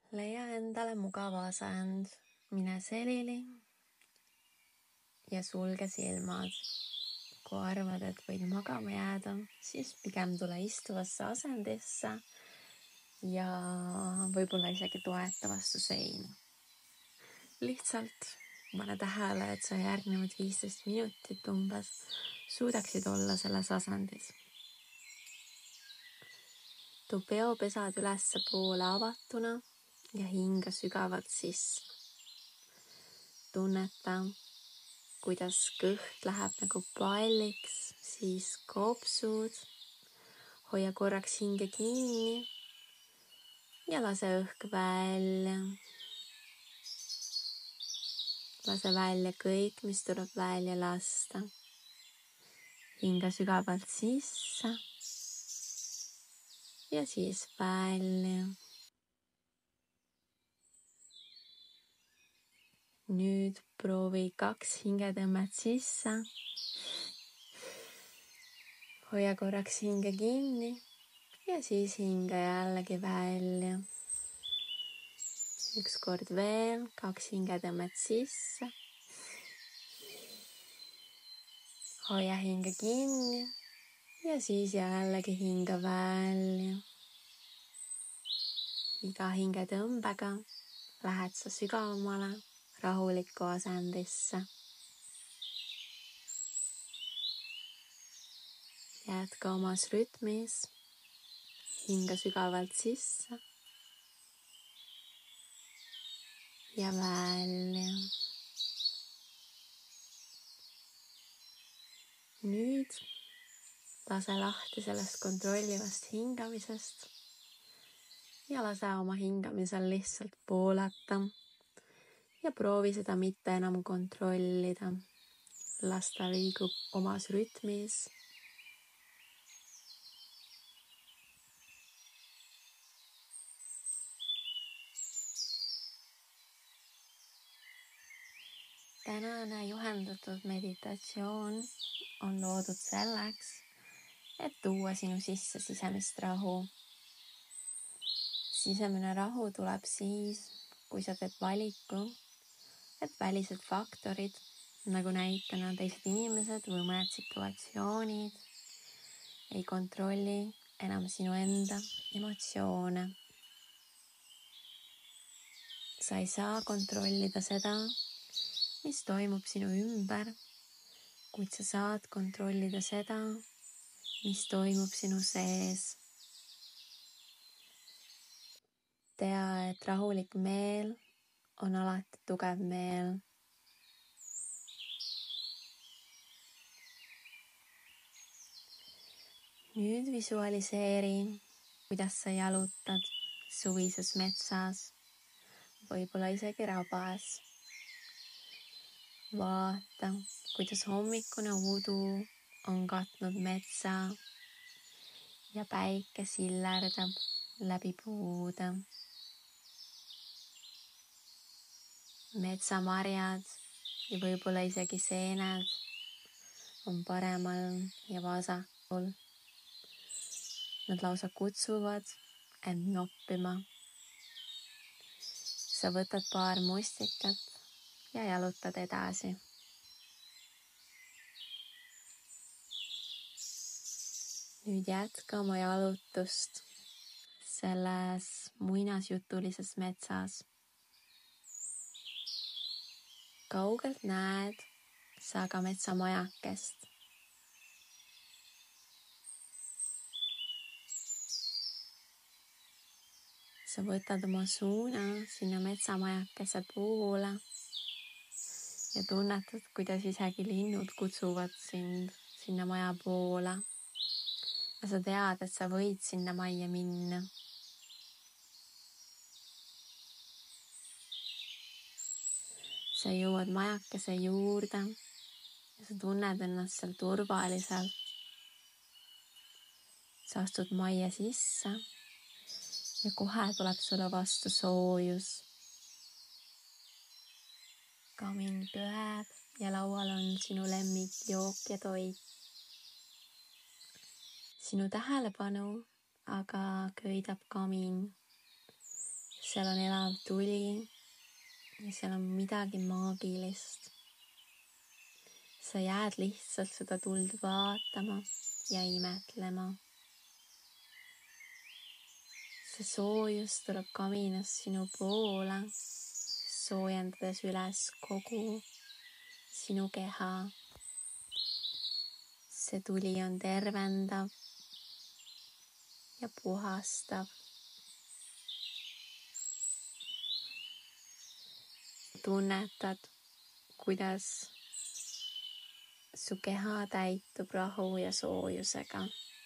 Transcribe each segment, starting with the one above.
Leia endale mugav asend, mine selili ja sulge silmad. Kui arvad, et võid magama jääda, siis pigem tule istuvasse asendisse ja võib-olla isegi toeta vastu seina. Lihtsalt pane tähele, et sa järgnevad 15 minutit umbes suudaksid olla selles asendis. Tuu peopesad ülesse poole avatuna ja hinga sügavalt sisse. Tunneta, kuidas kõht läheb nagu palliks, siis kopsud. Hoia korraks hinge kinni ja lase õhk välja. Lase välja kõik, mis tuleb välja lasta. Hinga sügavalt sisse ja siis välja. Nüüd proovi 2 hingetõmmet sisse. Hoia korraks hinge kinni ja siis hinga jällegi välja. Üks kord veel, 2 hingetõmmet sisse. Hoia hinge kinni ja siis jällegi hinga välja. Iga hingetõmbega lähed sa sügavamale rahulikku asendisse. Jätka omas rütmis. Hinga sügavalt sisse ja välja. Nüüd lase lahti sellest kontrollivast hingamisest ja lase oma hingamisel lihtsalt poolata ja proovi seda mitte enam kontrollida. Las ta liigub omas rütmis. Tänane juhendatud meditatsioon on loodud selleks, et tuua sinu sisse sisemist rahu. Sisemine rahu tuleb siis, kui sa teed valiku, et välised faktorid, nagu näitena teised inimesed või mõned situatsioonid, ei kontrolli enam sinu enda emotsioone. Sa ei saa kontrollida seda, mis toimub sinu ümber, kuid sa saad kontrollida seda, mis toimub sinu sees. Tea, et rahulik meel on alati tugev meel. Nüüd visualiseeri, kuidas sa jalutad suvises metsas, võib-olla isegi rabas. Vaata, kuidas hommikune udu on katnud metsa ja päike sillerdab läbi puude. Metsamarjad ja võib-olla isegi seened on paremal ja vasakul. Nad lausa kutsuvad end noppima. Sa võtad paar mustikat ja jalutad edasi. Nüüd jätka oma jalutust selles muinasjutulises metsas. Kaugelt näed sa ka metsamajakest. Sa võtad oma suuna sinna metsamajakese poole ja tunnetad, kuidas isegi linnud kutsuvad sind sinna maja poole. Ja sa tead, et sa võid sinna majja minna. Sa jõuad majakese juurde ja sa tunned ennast seal turvaliselt. Sa astud majja sisse ja kohe tuleb sulle vastu soojus. Kamin kööb ja laual on sinu lemmikjook ja toit. Sinu tähelepanu aga köidab kamin. seal on elav tuli ja seal on midagi maagilist. Sa jääd lihtsalt seda tuld vaatama ja imetlema. See soojus tuleb kaminast sinu poole, soojendades üles kogu sinu keha. See tuli on tervendav ja puhastav. Tunnetad, kuidas su keha täitub rahu ja soojusega.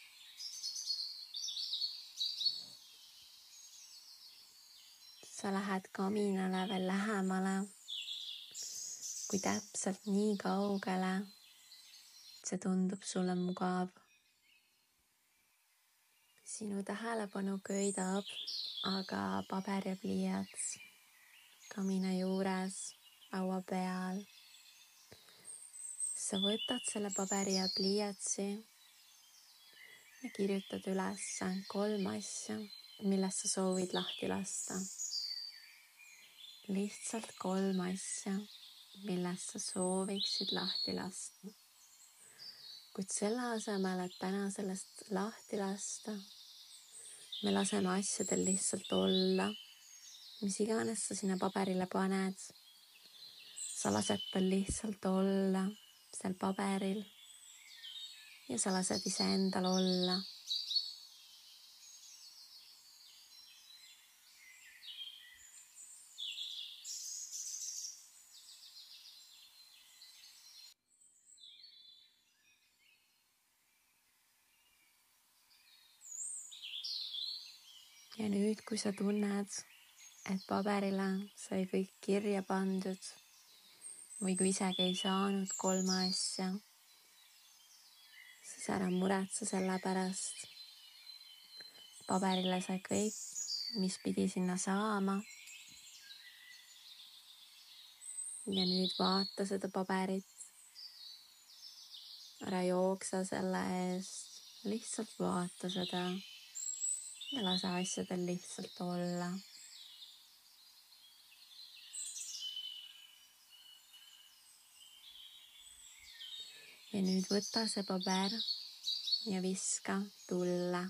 Sa lähed kaminale veel lähemale, kui täpselt nii kaugele see tundub sulle mugav. Sinu tähelepanu köidab aga paber ja pliiats kamina juures laua peal. Sa võtad selle paberi ja pliiatsi ja kirjutad üles 3 asja, millest sa soovid lahti lasta. Lihtsalt 3 asja, millest sa sooviksid lahti lasta. Kuid selle asemel, et täna sellest lahti lasta, me laseme asjadel lihtsalt olla, mis iganes sa sinna paberile paned. Sa lased tal lihtsalt olla seal paberil ja sa lased iseendal olla. Ja nüüd, kui sa tunned, et paberile sai kõik kirja pandud või kui isegi ei saanud 3 asja, siis ära muretse selle pärast. Paberile sai kõik, mis pidi sinna saama. Ja nüüd vaata seda paberit. Ära jooksa selle eest, lihtsalt vaata seda ja lase asjadel lihtsalt olla. Ja nüüd võta see paber ja viska tulle.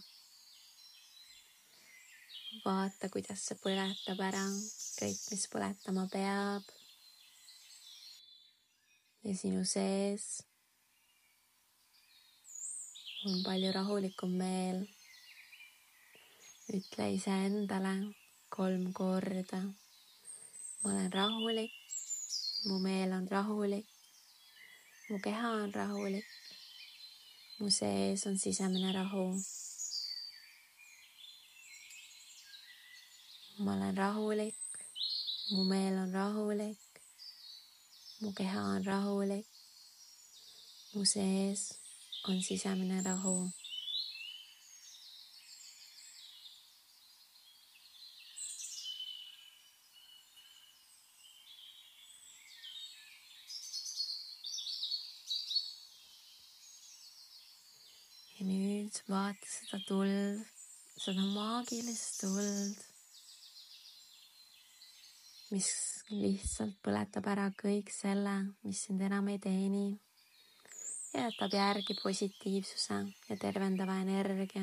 Vaata, kuidas see põletab ära kõik, mis põletama peab. Ja sinu sees on palju rahulikum meel. Ütle iseendale 3 korda. Ma olen rahulik, mu meel on rahulik, mu keha on rahulik, mu sees on sisemine rahu. Ma olen rahulik, mu meel on rahulik, mu keha on rahulik, mu sees on sisemine rahu. Ja nüüd vaata seda tuld, seda maagilist tuld, mis lihtsalt põletab ära kõik selle, mis sind enam ei teeni ja jätab järgi positiivsuse ja tervendava energia.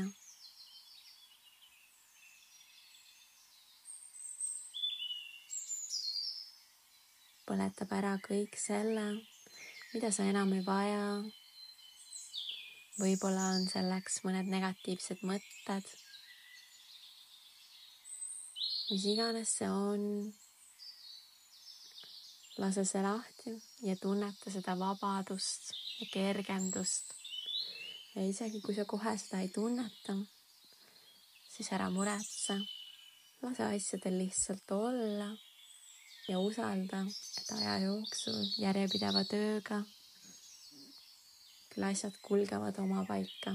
Põletab ära kõik selle, mida sa enam ei vaja. Võib-olla on selleks mõned negatiivsed mõtted. Mis iganes see on, lase see lahti ja tunneta seda vabadust ja kergendust. Ja isegi kui sa kohe seda ei tunneta, siis ära muretse. Lase asjadel lihtsalt olla ja usalda, et aja jooksul järjepideva tööga küll asjad kulgevad oma paika.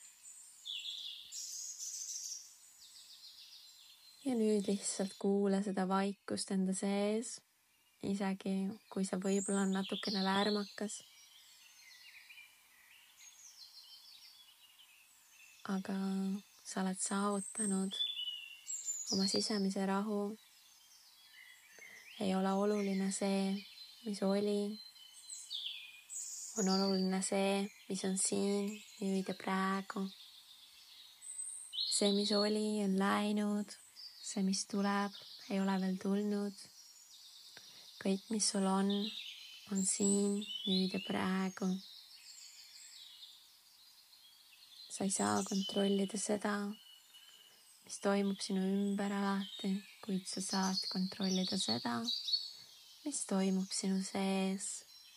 Ja nüüd lihtsalt kuula seda vaikust enda sees, isegi kui see võib-olla on natukene lärmakas. Aga sa oled saavutanud oma sisemise rahu ei ole oluline see, mis oli. On oluline see, mis on siin, nüüd ja praegu. See, mis oli, on läinud. See, mis tuleb, ei ole veel tulnud. Kõik, mis sul on siin, nüüd ja praegu. Sa ei saa kontrollida seda, mis toimub sinu ümber alati, kuid sa saad kontrollida seda, mis toimub sinu sees.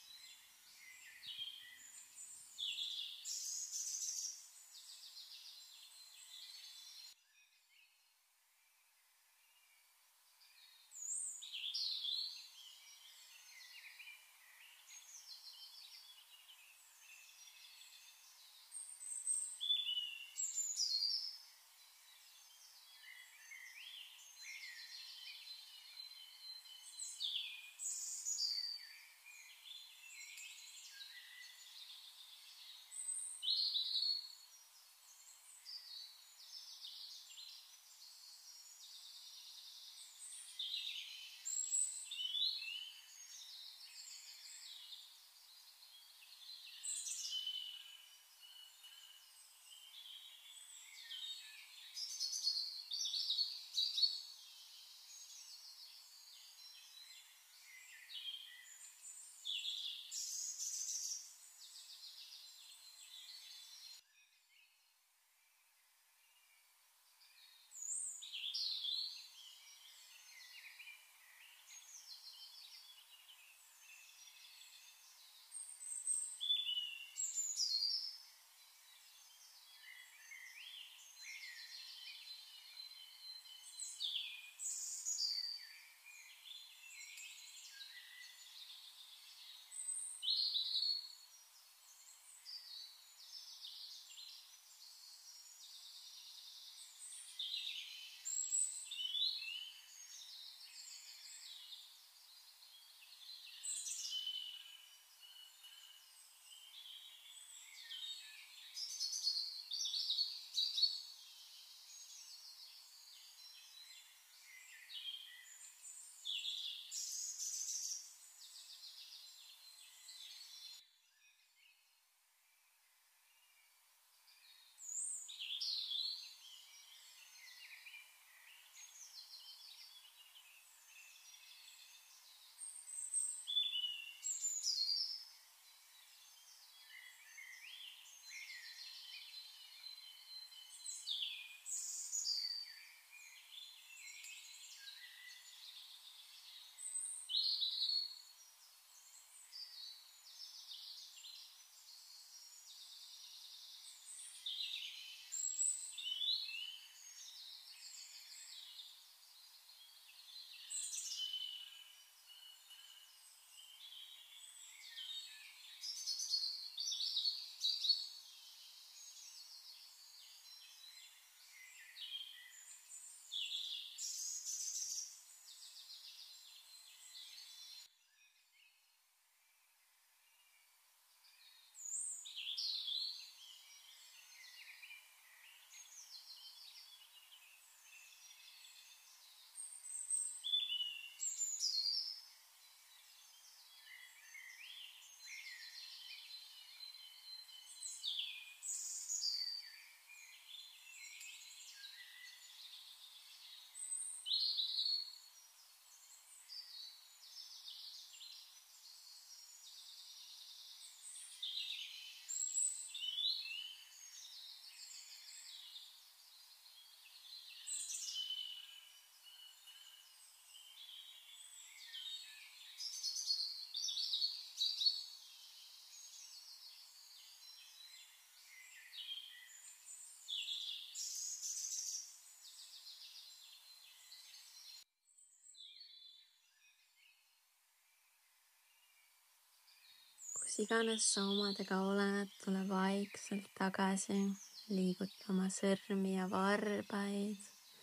Kus iganes sa omadega oled, tule vaikselt tagasi, liiguta oma sõrmi ja varbaid.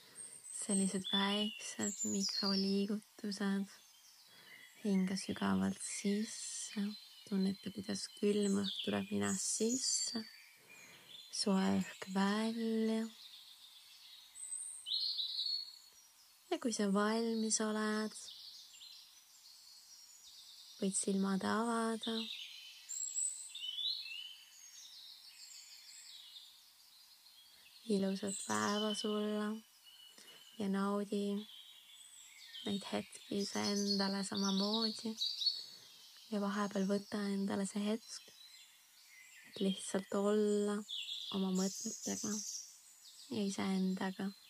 Sellised väiksed mikroliigutused. Hinga sügavalt sisse, tunneta, kuidas külm õhk tuleb ninast sisse, soe õhk välja. Ja kui sa valmis oled, võid silmad avada. Ilusat päeva sulle ja naudi neid hetki iseendale samamoodi. Ja vahepeal võta endale see hetk, et lihtsalt olla oma mõtetega ja iseendaga.